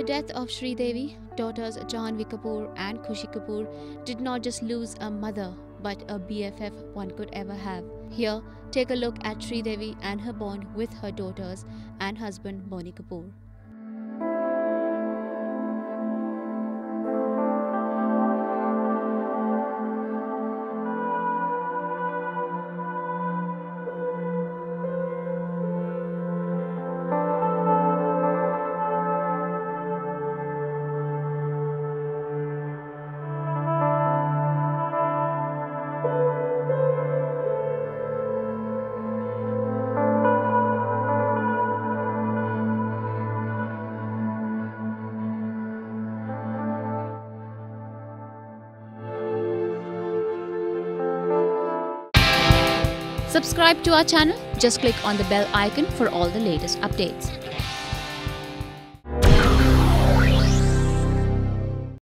death of Sridevi, daughters Jhanvi Kapoor and Khushi Kapoor did not just lose a mother but a BFF one could ever have. Here, take a look at Sridevi and her bond with her daughters and husband Boney Kapoor. Subscribe to our channel. Just click on the bell icon for all the latest updates.